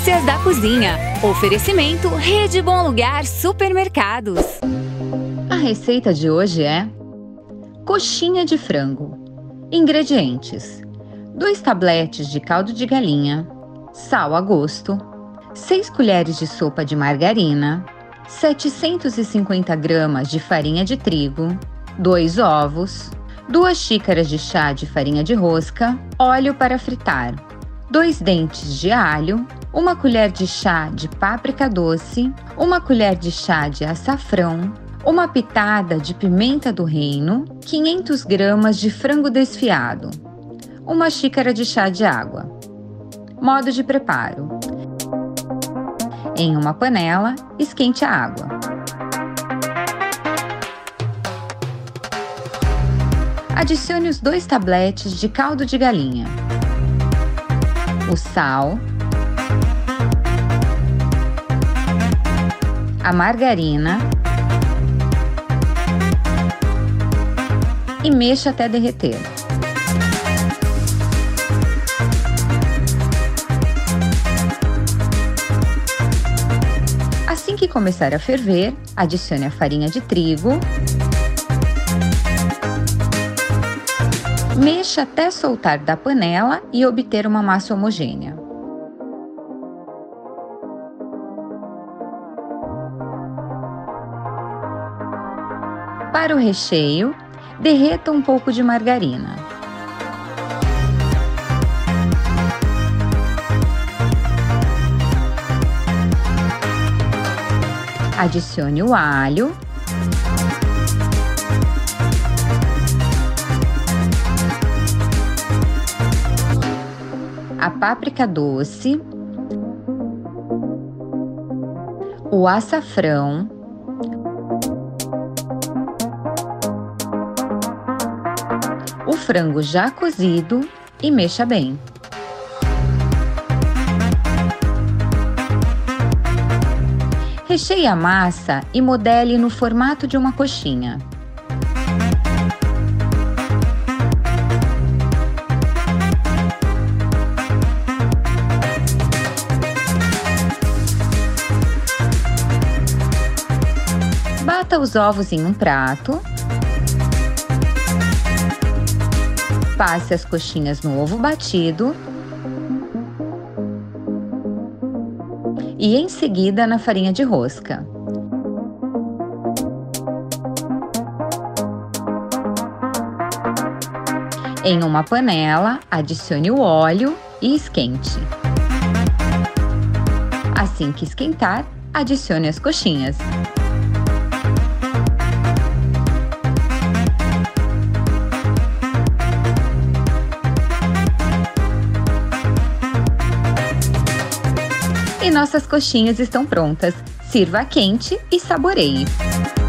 Delícias da cozinha. Oferecimento Rede Bom Lugar Supermercados. A receita de hoje é coxinha de frango. Ingredientes: 2 tabletes de caldo de galinha, sal a gosto, 6 colheres de sopa de margarina, 750 gramas de farinha de trigo, 2 ovos, 2 xícaras de chá de farinha de rosca, óleo para fritar, 2 dentes de alho, 1 colher de chá de páprica doce, 1 colher de chá de açafrão, 1 pitada de pimenta do reino, 500 gramas de frango desfiado, 1 xícara de chá de água. Modo de preparo: em uma panela, esquente a água. Adicione os 2 tabletes de caldo de galinha, o sal, a margarina e mexa até derreter. Assim que começar a ferver, adicione a farinha de trigo, mexa até soltar da panela e obter uma massa homogênea. Para o recheio, derreta um pouco de margarina. Adicione o alho, a páprica doce, o açafrão, o frango já cozido e mexa bem. Recheie a massa e modele no formato de uma coxinha. Bata os ovos em um prato. Passe as coxinhas no ovo batido e em seguida na farinha de rosca. Em uma panela, adicione o óleo e esquente. Assim que esquentar, adicione as coxinhas. E nossas coxinhas estão prontas. Sirva quente e saboreie!